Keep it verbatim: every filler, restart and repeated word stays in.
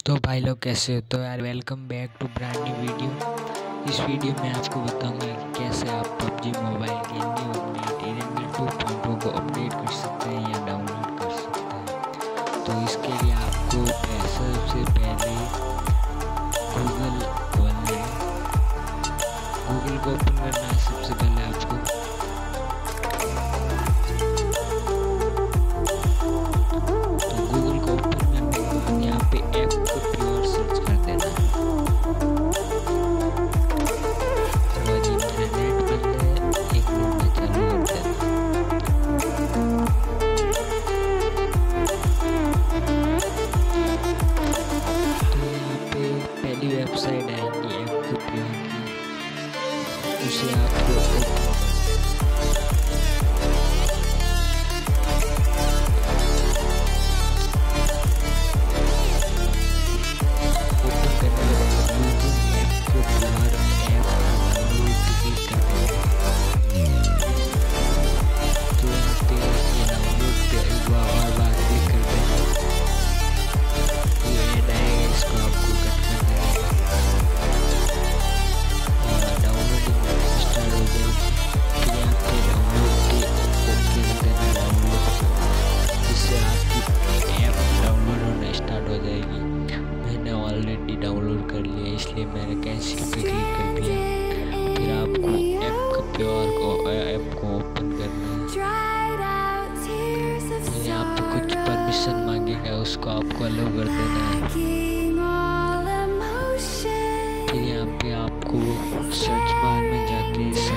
तो भाई लोग कैसे हो? तो यार welcome back to brand new video. इस वीडियो में आपको बताऊंगा कि कैसे आप पबजी मोबाइल के new update Erangel two point O को अपडेट कर सकते हैं या डाउनलोड कर सकते हैं। तो इसके लिए आपको सबसे पहले गूगल खोलना है। गूगल को ओपन करना है सबसे पहले आपको। तो गूगल को ओपन करने के बाद यहाँ पे ऐप को प्योर सर्च कर देना है। तो जी मेरा नेट बंद है, एक मिनट में चालू कर देना। तो यहाँ पे पहली वेबसाइट आएगी ऐप को प्योर की, उसे आपको ओपन करना है। डाउनलोड कर लिया इसलिए मैंने कैंसिल पे क्लिक कर दिया। फिर आपको ऐप का प्योर को ऐप को ओपन करना है। तो यहाँ पे कुछ परमिशन मांगेगा, उसको आपको अलाउ कर देना है। फिर यहाँ पे आपको सर्च बार में जाके